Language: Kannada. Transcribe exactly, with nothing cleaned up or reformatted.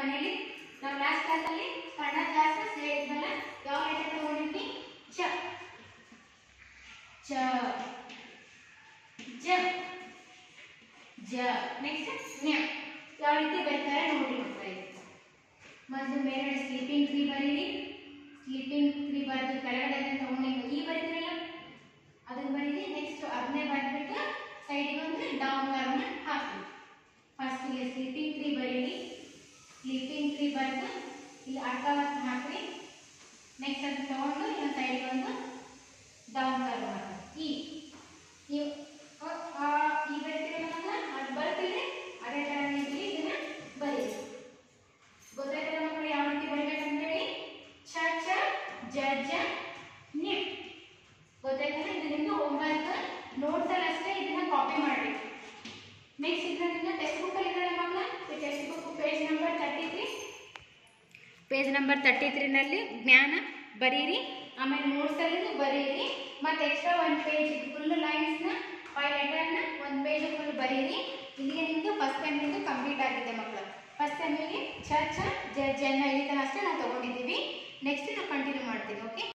ಮನೆಯಲ್ಲಿ ನಾವು ಲಾಸ್ಟ್ ಕ್ಲಾಸಲ್ಲಿ ಕನ್ನಡ ಕ್ಲಾಸ್ನ ಸೇರಿದ್ವಲ್ಲ, ಯಾವ ಲೆಟರ್ ತಗೊಂಡಿದ್ವಿ? ಚ ಚ ಜ ಜ. ನೆಕ್ಸ್ಟ್ ನ್ಯ. ಯಾವ ರೀತಿ ಬರ್ತಾರೆ ನೋಡಿ ಮಕ್ಕಳೇ. ಮೊದಲು ಮೇಲ್ಗಡೆ ಸ್ಲೀಪಿಂಗ್ ಟ್ರೀ ಬರೀರಿ. ಸ್ಲೀಪಿಂಗ್ ಟ್ರೀ ಬರೆದು ಕೆಳಗಡೆ ತಗೊಂಡು ಈ ಬರೀತಿರಲ್ಲ ಅದನ್ನ ಬರೀರಿ. ನೆಕ್ಸ್ಟ್ ಅದನ್ನೇ ಬರೆದ್ಬಿಟ್ಟು ಸೈಡಿಗೆ ಒಂದು ಡೌನ್ ಕರ್ನ ಹಾಕಿ. ಫಸ್ಟ್ ಇಲ್ಲಿ ಸ್ಲೀಪಿಂಗ್ ಟ್ರೀ ಬರೀರಿ. ಸ್ಲೀಪಿಂಗ್ ಟ್ರೀ ಬರೆದು ಇಲ್ಲಿ ಅರ್ಥವತ್ತು ಹಾಕ್ರಿ. ನೆಕ್ಸ್ಟ್ ಅದನ್ನ ತಗೊಂಡು ಇಲ್ಲಿ ಸೈಡಿಗೆ ಒಂದು ಡೌನ್ ಕರ್ನ ಹಾಕಿ. ಈ ಈ ಈ ಬರೀತಿರಲ್ಲ ಮಕ್ಕಳ, ಅದು ಬರ್ತಿದ್ರೆ ಅದೇ ಥರ ಇಲ್ಲಿ ಇದನ್ನ ಬರೀರಿ. ಗೊತ್ತಾಯ್ತಲ್ಲ ಮಕ್ಕಳು ಯಾವ ರೀತಿ ಬರೀಬೇಕಂತೇಳಿ? ಛ ಛ ಜ ಜ ನ್ಯ. ಗೊತ್ತಾಯ್ತಲ್ಲ? ಇದು ನಿಮ್ದು ಹೋಮ್ವರ್ಕ್. ನೋಟ್ಸ್ ಅಲ್ಲಿ ಅಷ್ಟೇ ಇದನ್ನ ಕಾಪಿ ಮಾಡಬೇಕು. ನೆಕ್ಸ್ಟ್ ಇದನ್ನ ನಿಮ್ಮ ಟೆಕ್ಸ್ಟ್ ಬುಕ್ ಅಲ್ಲಿ ಇದೆಯಲ್ಲ ಮಕ್ಕಳ, ಈ textbook page number thirty three page number thirty three ನಲ್ಲಿ ಜ್ಞಾನ ಬರೀರಿ. ಆಮೇಲೆ ನೋಟ್ಸ್ ಅಲ್ಲಿ ಬರೀರಿ. ಮತ್ತೆ ಎಕ್ಸ್ಟ್ರಾ ಒಂದು ಪೇಜ್ ಫುಲ್ ಲೈನ್ಸ್ ನ ಫೈವ್ ಲೆಟರ್ ನ ಒಂದು ಪೇಜ್ ಫುಲ್ ಬರೀರಿ. ಇಲ್ಲಿಗೆ ನಿಮ್ದು ಫಸ್ಟ್ ಟೈಮ್ ನಿಮ್ದು ಕಂಪ್ಲೀಟ್ ಆಗಿದೆ ಮಕ್ಕಳು. ಫಸ್ಟ್ ಟೈಮಿಗೆ ಛ ಛ ಜ ಜ ನ ಇಲ್ಲಿ ತನಕ ಅಷ್ಟೇ ನಾವು ತಗೊಂಡಿದ್ದೀವಿ. ನೆಕ್ಸ್ಟ್ ನಾವು ಕಂಟಿನ್ಯೂ ಮಾಡ್ತೀವಿ. ಓಕೆ.